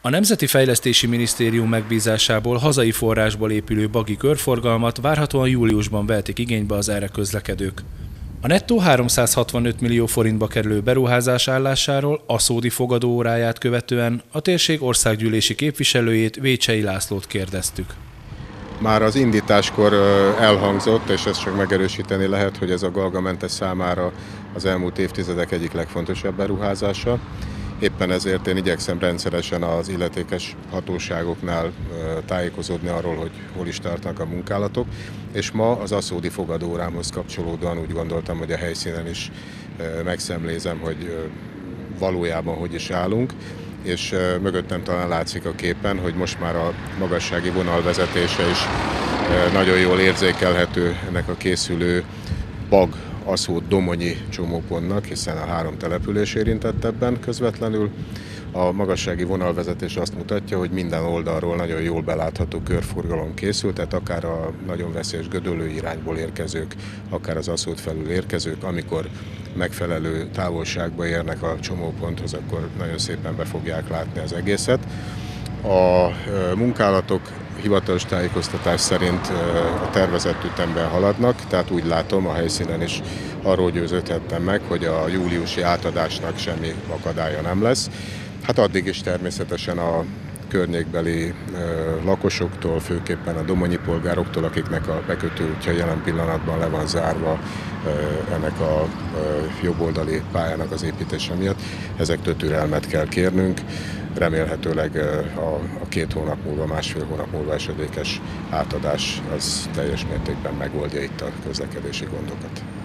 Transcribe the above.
A Nemzeti Fejlesztési Minisztérium megbízásából hazai forrásból épülő bagi körforgalmat várhatóan júliusban vehetik igénybe az erre közlekedők. A nettó 365 millió forintba kerülő beruházás állásáról Aszódi fogadóóráját követően a térség országgyűlési képviselőjét, Vécsei Lászlót kérdeztük. Már az indításkor elhangzott, és ezt csak megerősíteni lehet, hogy ez a Galga-Mentes számára az elmúlt évtizedek egyik legfontosabb beruházása. Éppen ezért én igyekszem rendszeresen az illetékes hatóságoknál tájékozódni arról, hogy hol is tartanak a munkálatok, és ma az aszódi fogadóórámhoz kapcsolódóan úgy gondoltam, hogy a helyszínen is megszemlézem, hogy valójában hogy is állunk, és mögöttem talán látszik a képen, hogy most már a magassági vonalvezetése is nagyon jól érzékelhető ennek a készülő Bag, Aszód, Domonyi csomópontnak, hiszen a 3 település érintett ebben közvetlenül. A magassági vonalvezetés azt mutatja, hogy minden oldalról nagyon jól belátható körforgalom készült, tehát akár a nagyon veszélyes Gödöllő irányból érkezők, akár az Aszód felül érkezők, amikor megfelelő távolságba érnek a csomóponthoz, akkor nagyon szépen be fogják látni az egészet. A munkálatok hivatalos tájékoztatás szerint a tervezett ütemben haladnak, tehát úgy látom, a helyszínen is arról győződhettem meg, hogy a júliusi átadásnak semmi akadálya nem lesz. Hát addig is természetesen a környékbeli lakosoktól, főképpen a domonyi polgároktól, akiknek a bekötőútja jelen pillanatban le van zárva ennek a jobboldali pályának az építése miatt, ezektől türelmet kell kérnünk. Remélhetőleg a 2 hónap múlva, másfél hónap múlva esedékes átadás az teljes mértékben megoldja itt a közlekedési gondokat.